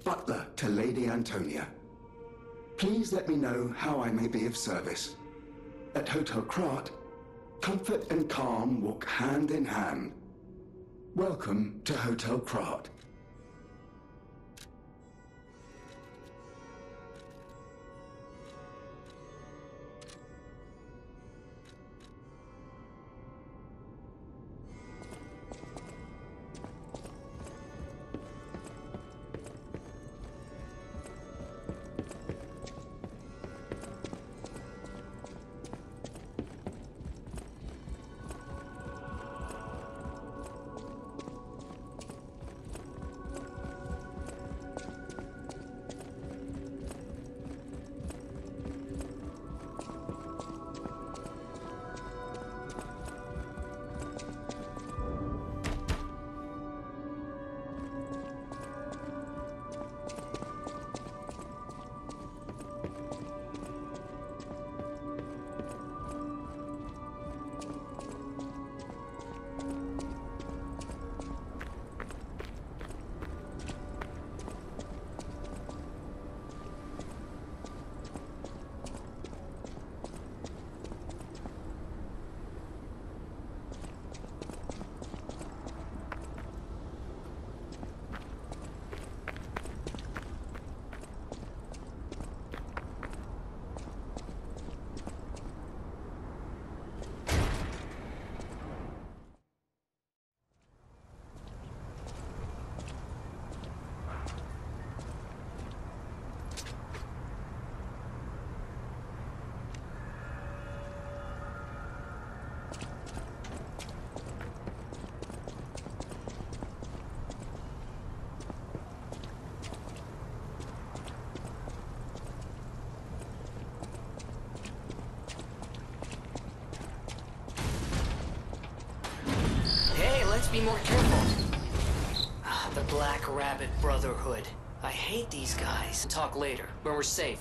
butler to Lady Antonia. Please let me know how I may be of service. At Hotel Krat, comfort and calm walk hand in hand. Welcome to Hotel Krat. Let's be more careful. The Black Rabbit Brotherhood. I hate these guys. Talk later, when we're safe.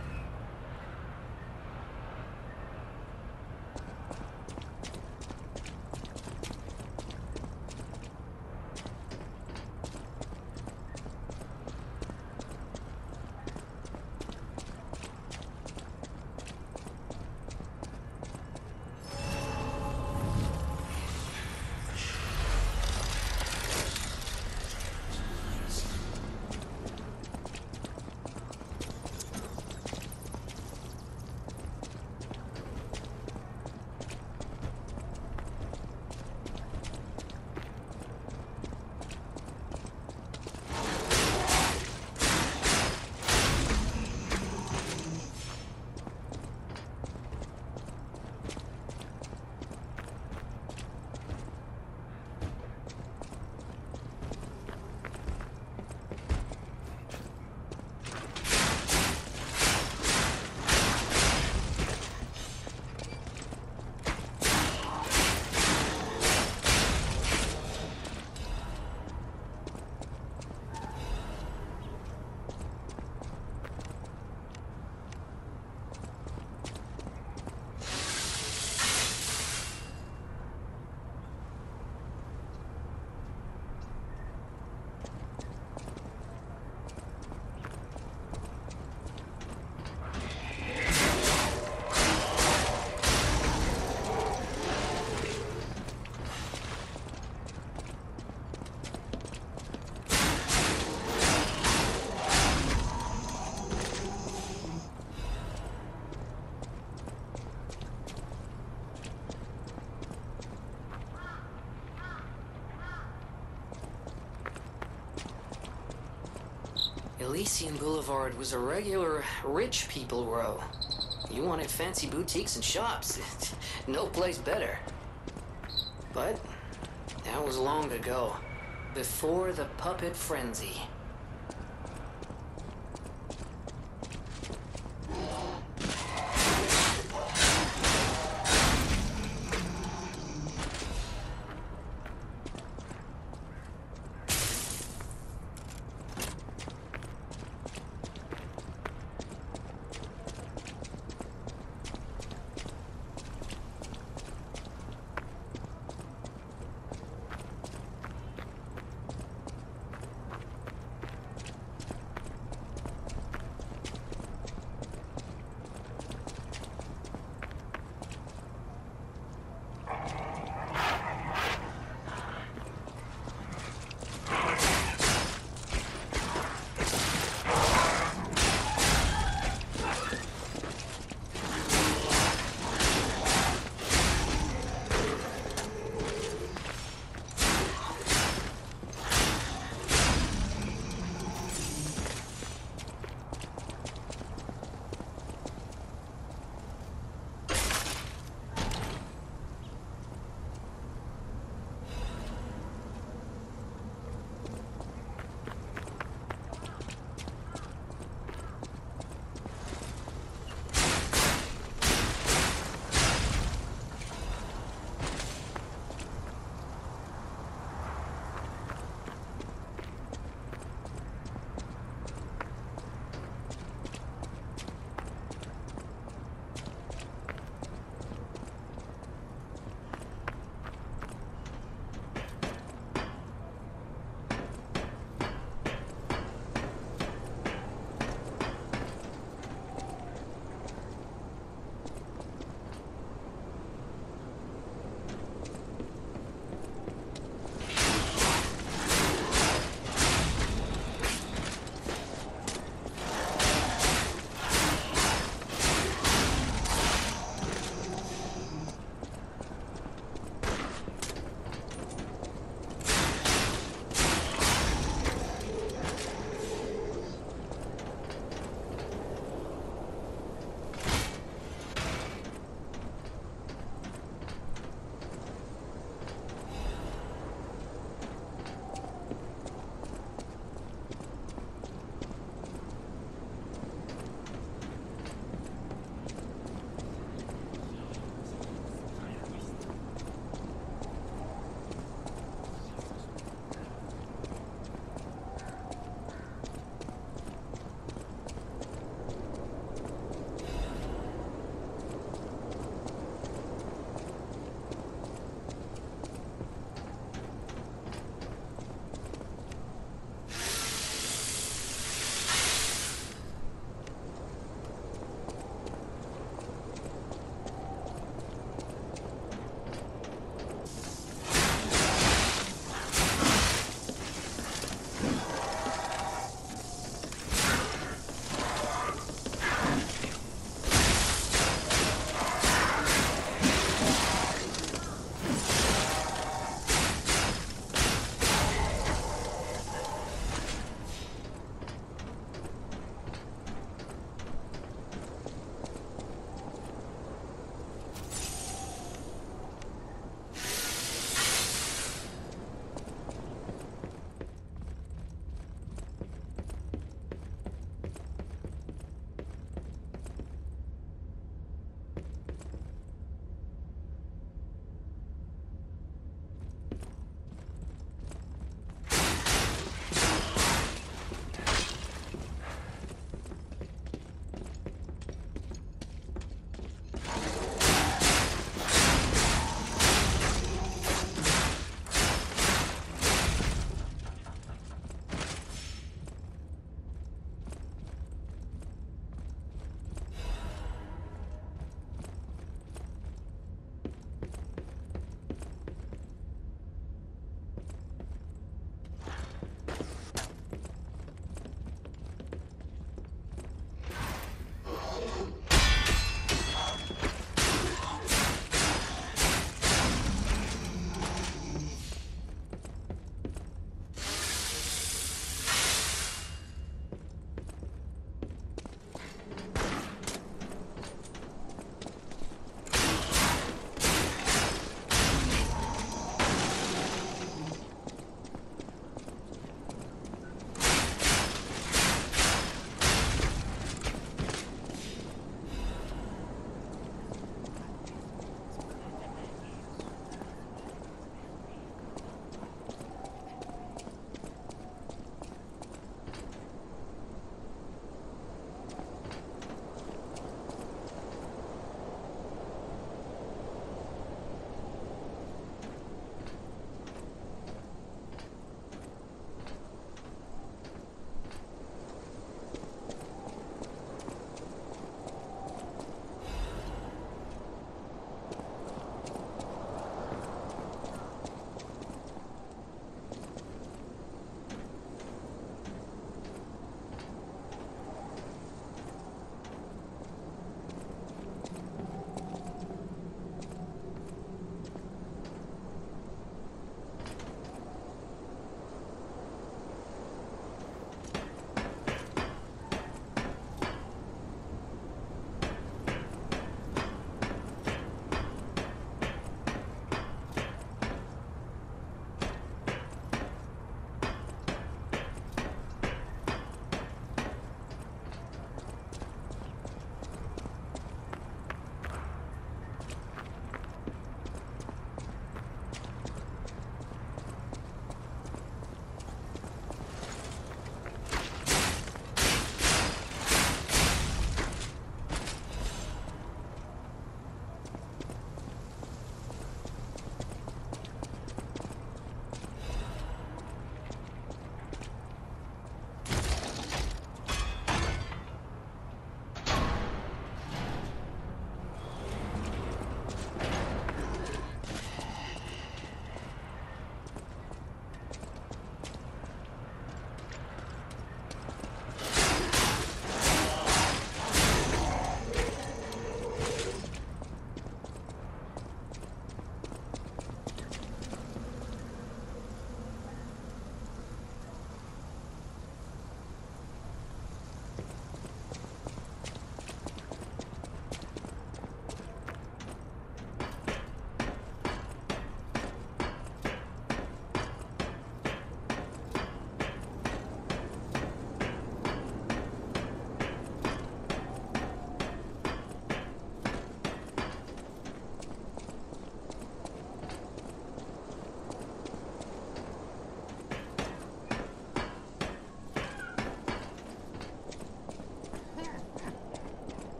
Elysian Boulevard was a regular rich people row. You wanted fancy boutiques and shops. No place better. But that was long ago, before the puppet frenzy.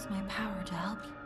use my power to help you.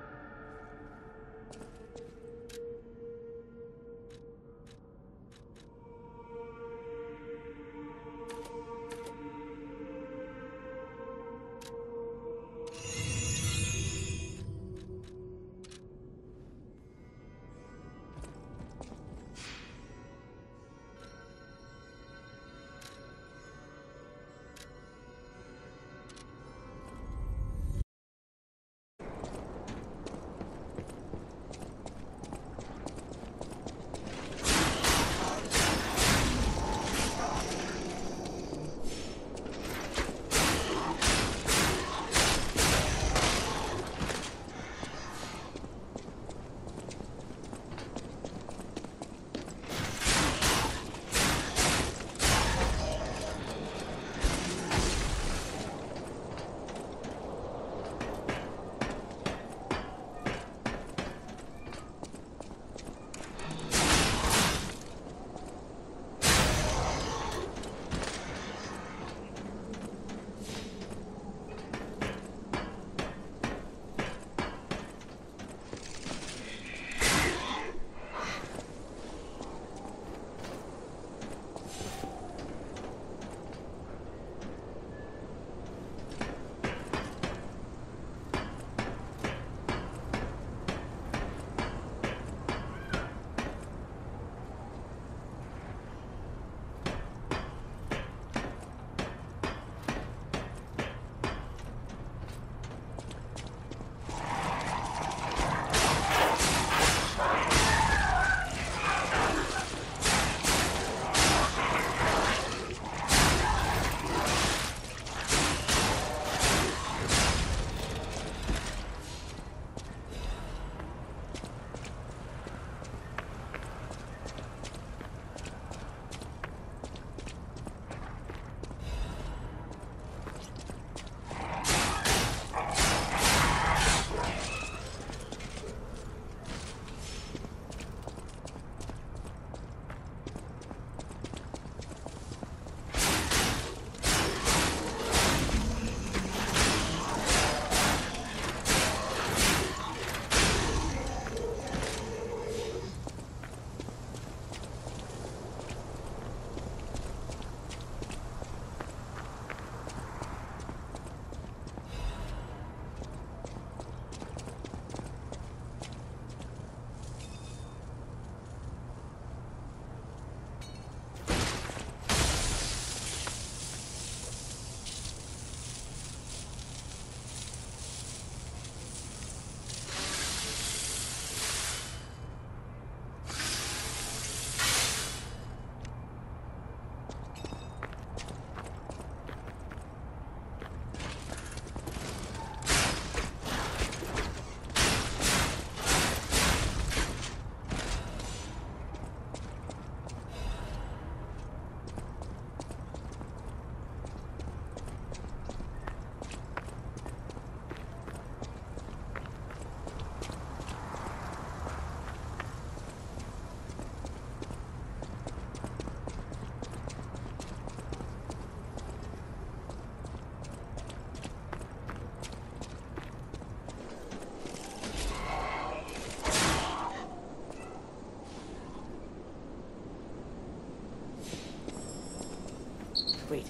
Wait,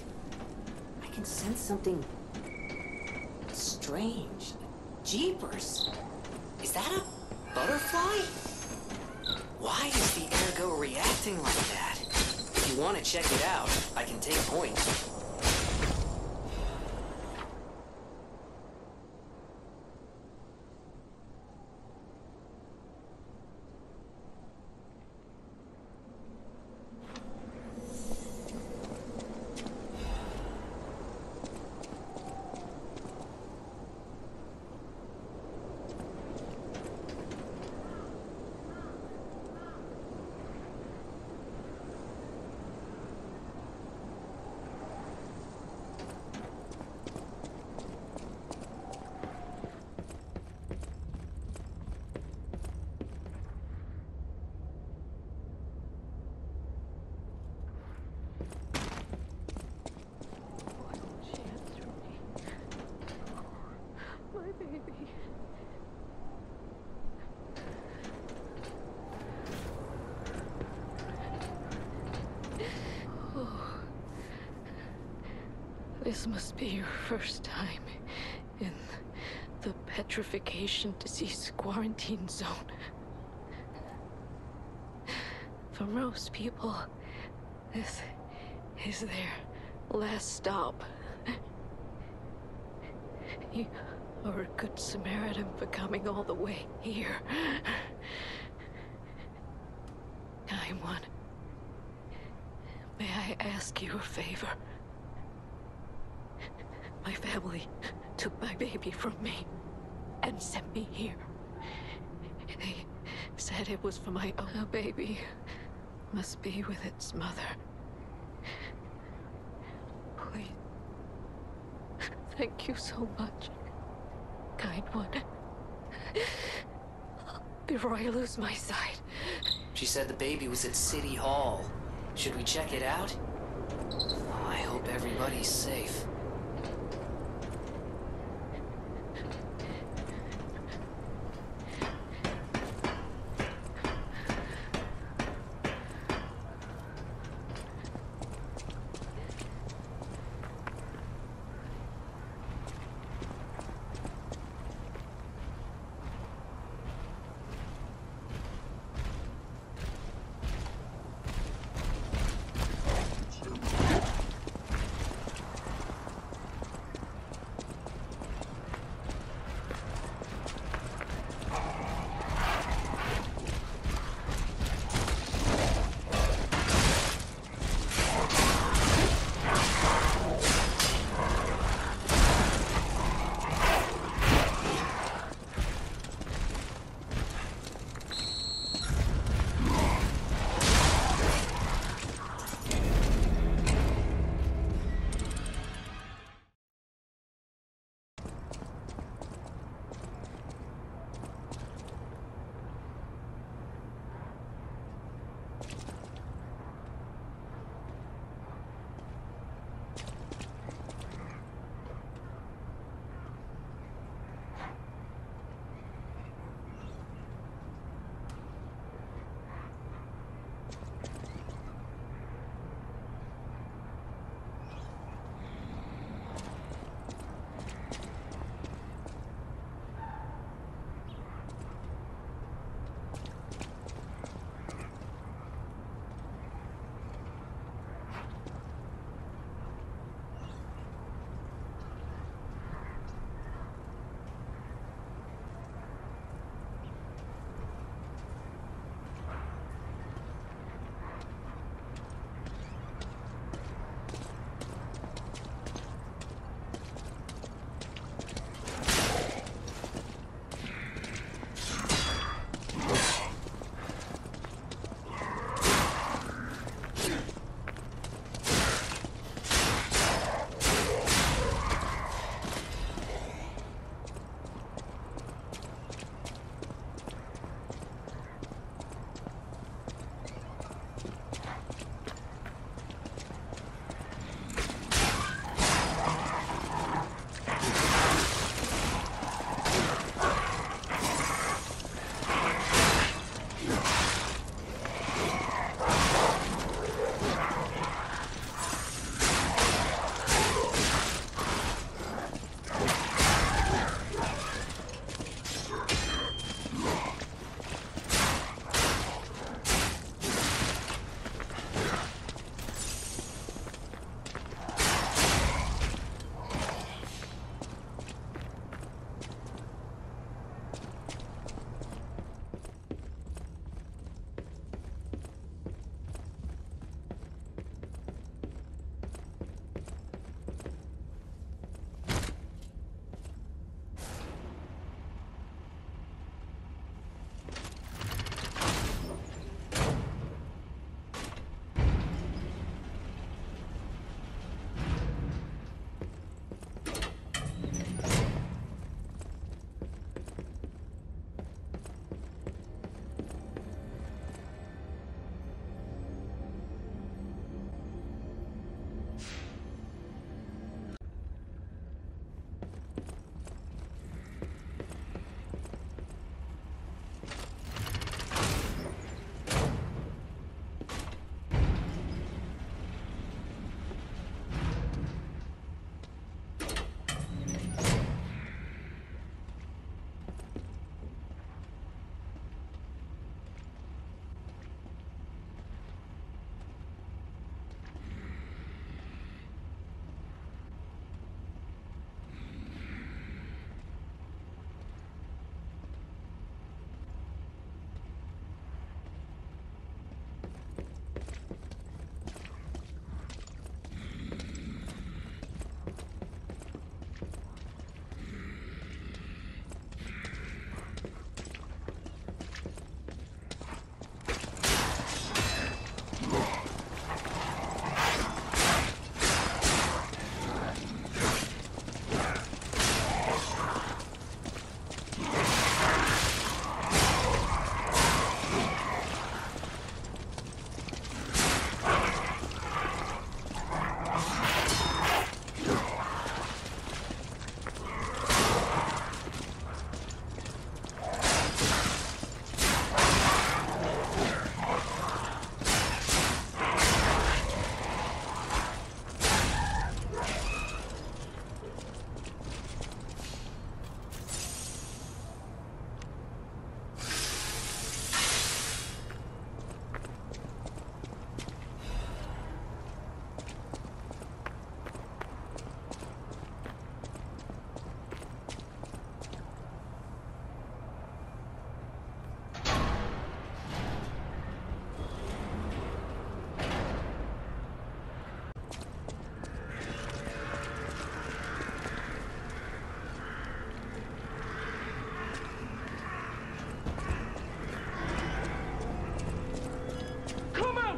I can sense something strange. Jeepers! Is that a butterfly? Why is the Ergo reacting like that? If you want to check it out, I can take point. This must be your first time in the petrification disease quarantine zone. For most people, this is their last stop. You are a good Samaritan for coming all the way here. Kind one, may I ask you a favor? My family took my baby from me and sent me here. They said it was for my own. A baby must be with its mother. Please. Thank you so much, kind one. Before I lose my sight. She said the baby was at City Hall. Should we check it out? Oh, I hope everybody's safe.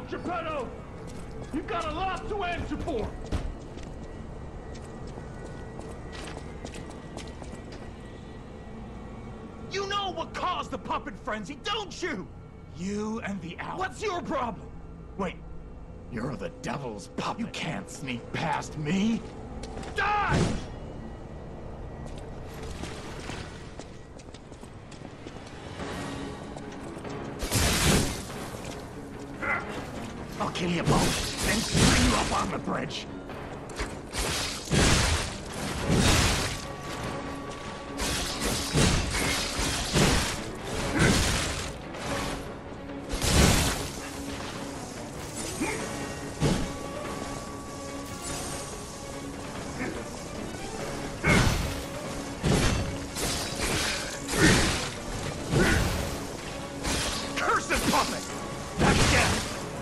Geppetto! You've got a lot to answer for! You know what caused the puppet frenzy, don't you? You and the owl. What's your problem? Wait, you're the devil's puppet. You can't sneak past me. Die! I'll kill you both, then string you up on the bridge. Cursed puppet! That's death!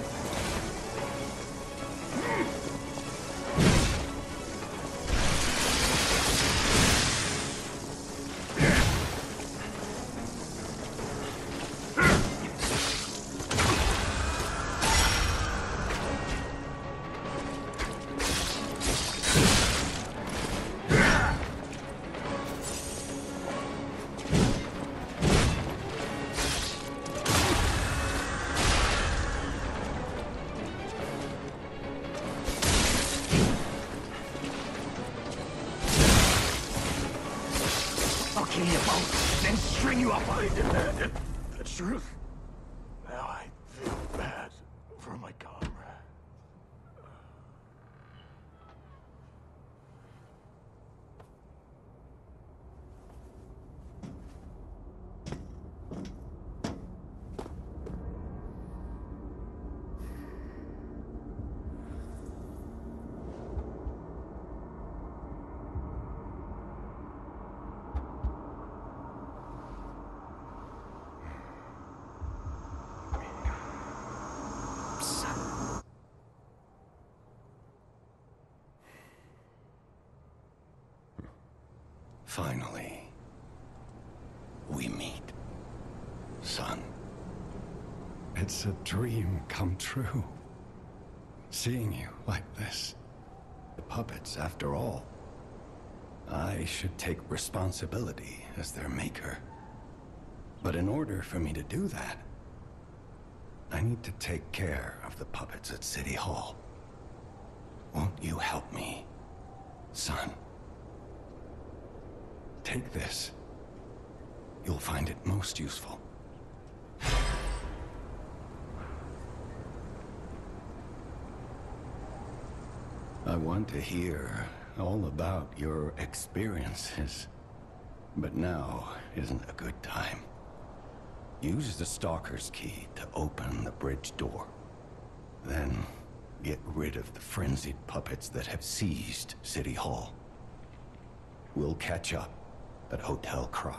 I'll kill you both, then string you up. I demanded the truth. Now I feel bad for my comrade. Finally, we meet, son. It's a dream come true. Seeing you like this. The puppets, after all. I should take responsibility as their maker. But in order for me to do that, I need to take care of the puppets at City Hall. Won't you help me, son? Take this. You'll find it most useful. I want to hear all about your experiences, but now isn't a good time. Use the Stalker's key to open the bridge door. Then get rid of the frenzied puppets that have seized City Hall. We'll catch up at Hotel Krat.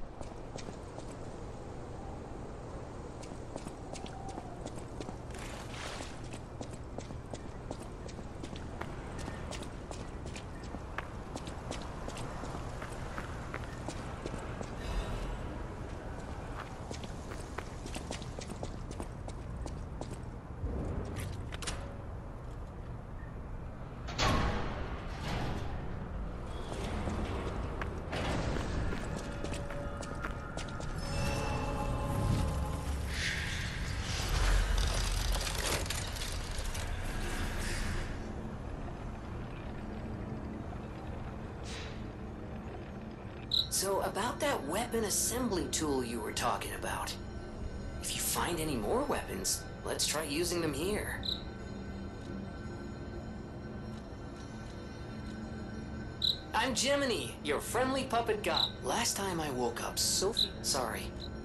So, about that weapon assembly tool you were talking about. If you find any more weapons, let's try using them here. I'm Jiminy, your friendly puppet god. Last time I woke up, Sophie... Sorry.